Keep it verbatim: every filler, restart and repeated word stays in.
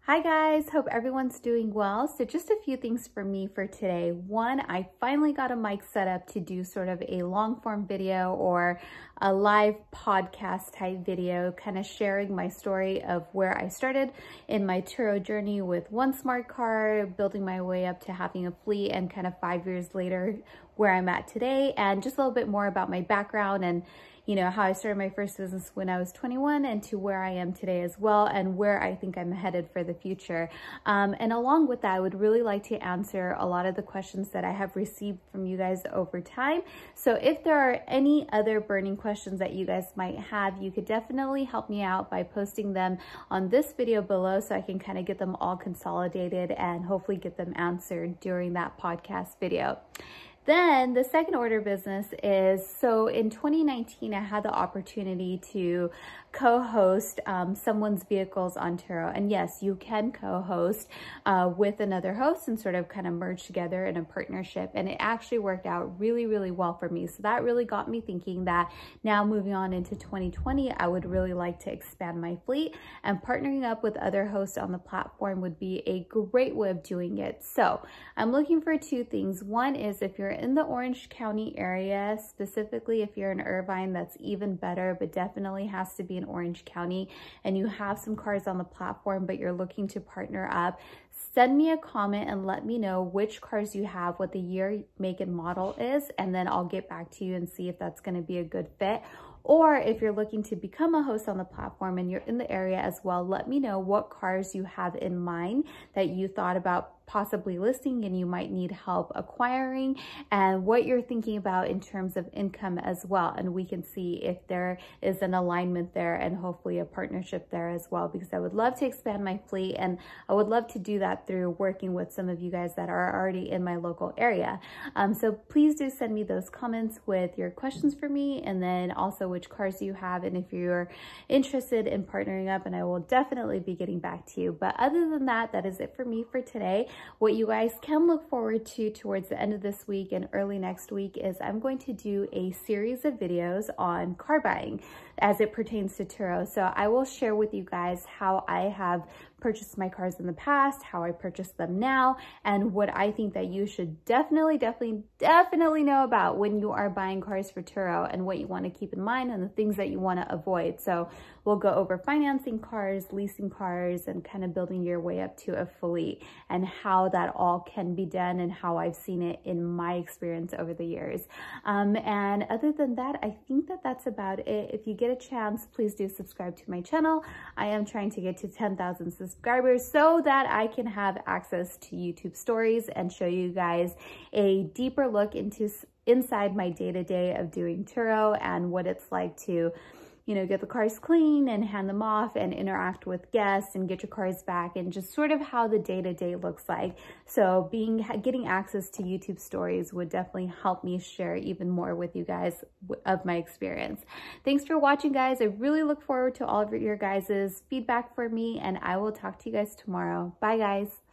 Hi guys, hope everyone's doing well. So just a few things for me for today. One, I finally got a mic set up to do sort of a long form video or a live podcast type video, kind of sharing my story of where I started in my Turo journey with one smart car, building my way up to having a fleet, and kind of five years later where I'm at today, and just a little bit more about my background and you know, how I started my first business when I was twenty-one and to where I am today as well, and where I think I'm headed for the future. Um, and along with that, I would really like to answer a lot of the questions that I have received from you guys over time. So if there are any other burning questions that you guys might have, you could definitely help me out by posting them on this video below so I can kind of get them all consolidated and hopefully get them answered during that podcast video. Then the second order business is, so in twenty nineteen, I had the opportunity to co-host um, someone's vehicles on Turo. And yes, you can co-host uh, with another host and sort of kind of merge together in a partnership. And it actually worked out really, really well for me. So that really got me thinking that now moving on into twenty twenty, I would really like to expand my fleet, and partnering up with other hosts on the platform would be a great way of doing it. So I'm looking for two things. One is if you're in the Orange County area, specifically if you're in Irvine, that's even better, but definitely has to be in Orange County, and you have some cars on the platform, but you're looking to partner up, send me a comment and let me know which cars you have, what the year, make, and model is, and then I'll get back to you and see if that's going to be a good fit. Or if you're looking to become a host on the platform and you're in the area as well, let me know what cars you have in mind that you thought about possibly listing and you might need help acquiring, and what you're thinking about in terms of income as well. And we can see if there is an alignment there and hopefully a partnership there as well, because I would love to expand my fleet, and I would love to do that through working with some of you guys that are already in my local area. Um, so please do send me those comments with your questions for me, and then also which cars you have and if you're interested in partnering up, and I will definitely be getting back to you. But other than that, that is it for me for today. What you guys can look forward to towards the end of this week and early next week is I'm going to do a series of videos on car buying as it pertains to Turo. So I will share with you guys how I have purchased my cars in the past, how I purchase them now, and what I think that you should definitely, definitely, definitely know about when you are buying cars for Turo, and what you want to keep in mind and the things that you want to avoid. So we'll go over financing cars, leasing cars, and kind of building your way up to a fleet, and how that all can be done and how I've seen it in my experience over the years. Um, and other than that, I think that that's about it. If you get a chance, please do subscribe to my channel. I am trying to get to ten thousand subscribers so that I can have access to YouTube stories and show you guys a deeper look into inside my day-to-day of doing Turo and what it's like to, you know, get the cars clean and hand them off and interact with guests and get your cars back, and just sort of how the day-to-day looks like. So being getting access to YouTube stories would definitely help me share even more with you guys of my experience. Thanks for watching, guys. I really look forward to all of your guys' feedback for me, and I will talk to you guys tomorrow. Bye, guys.